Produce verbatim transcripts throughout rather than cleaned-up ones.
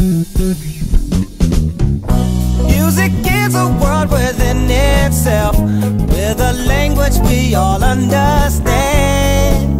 Music is a world within itself, with a language we all understand,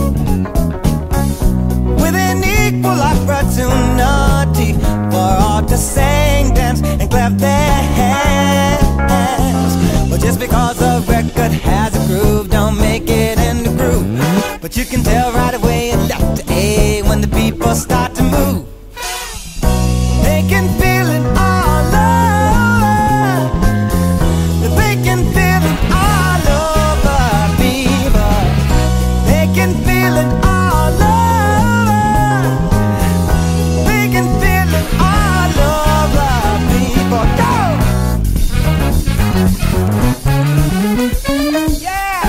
with an equal opportunity for all to sing, dance, and clap their hands. But just because a record has a groove don't make it in the groove. But you can tell right away it left to A when the people start to move. They can feel it all over. They can feel it all over, people. They can feel it all over. They can feel it all over, people. Go! Yeah!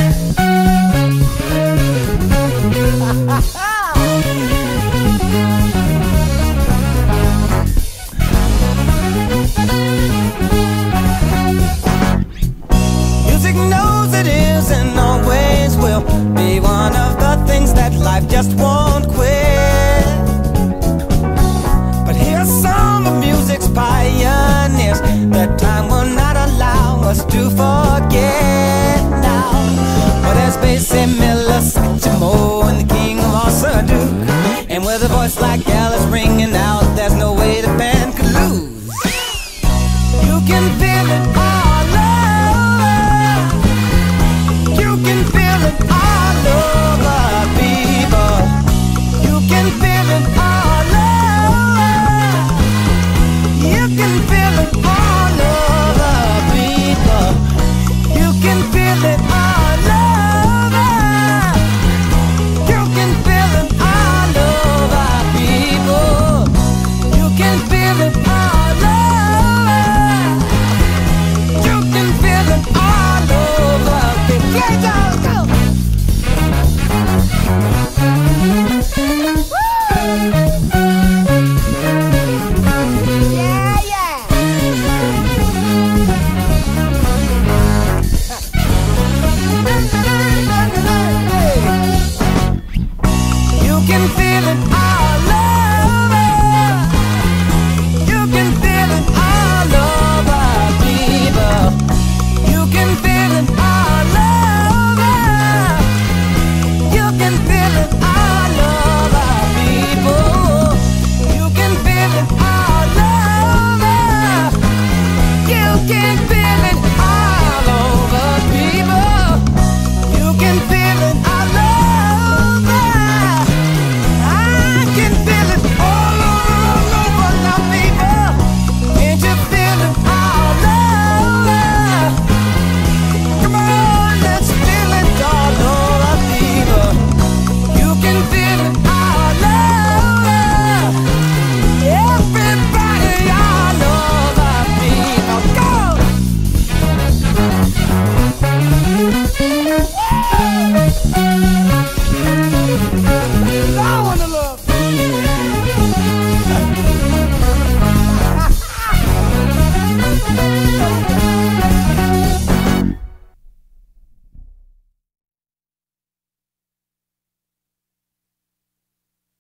Music knows it is and always will be one of the things that life just won't quit. But here's some of music's pioneers that time will not allow us to forget now. But as they say,